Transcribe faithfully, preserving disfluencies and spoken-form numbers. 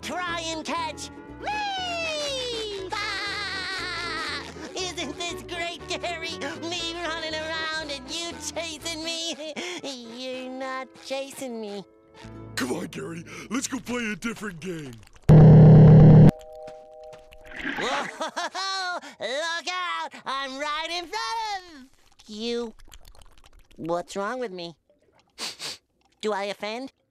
Try and catch me! Ah! Isn't this great, Gary? Me running around and you chasing me? You're not chasing me. Come on, Gary. Let's go play a different game. Whoa! Look out! I'm right in front of you. What's wrong with me? Do I offend?